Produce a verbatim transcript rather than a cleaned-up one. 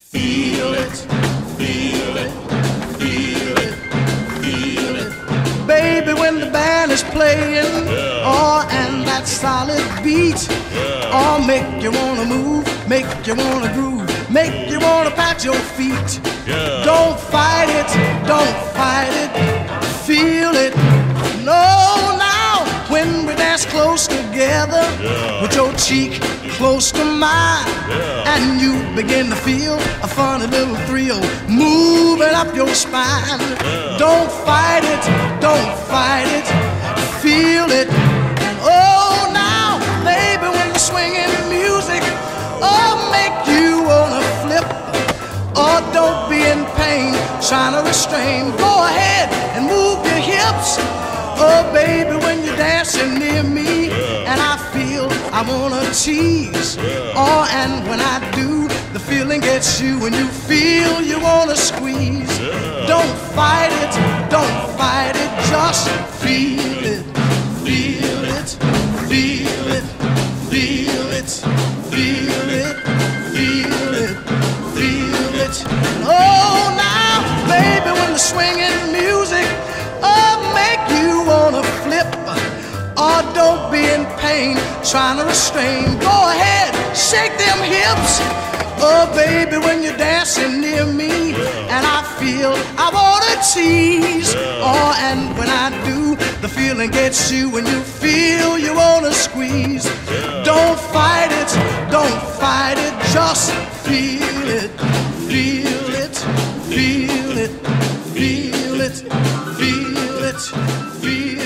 Feel it, feel it, feel it, feel it. Baby, when the band is playing, yeah. Oh, and that solid beat, yeah. Oh, make you wanna move, make you wanna groove, make you wanna pat your feet. Yeah. Don't fight it, don't fight it, feel it. No, now, when we dance close together, yeah. With your cheek close to mine, yeah. And you begin to feel a funny little thrill moving up your spine. Yeah. Don't fight it, don't fight it, feel it. And oh, now, baby, when you're swinging music, oh, make you wanna flip. Oh, don't be in pain, trying to restrain. Go ahead and move your hips. Oh, baby, when you're dancing near me, yeah. And I feel I wanna tease, yeah. Oh, and when I do, the feeling gets you, and you feel you wanna squeeze. Yeah. Don't fight it, don't fight it, just feel it, feel it, feel it, feel it, feel it, feel it, feel it. Oh, now, baby, when the swinging music, oh, make you wanna flip. Oh, don't be in pain, trying to restrain. Go ahead, shake them hips. Oh, baby, when you're dancing near me, yeah. And I feel I wanna tease, yeah. Oh, and when I do, the feeling gets you, and you feel you wanna squeeze. Yeah. Don't fight it, don't fight it, just feel it, feel it, feel it, feel it, feel it, feel it.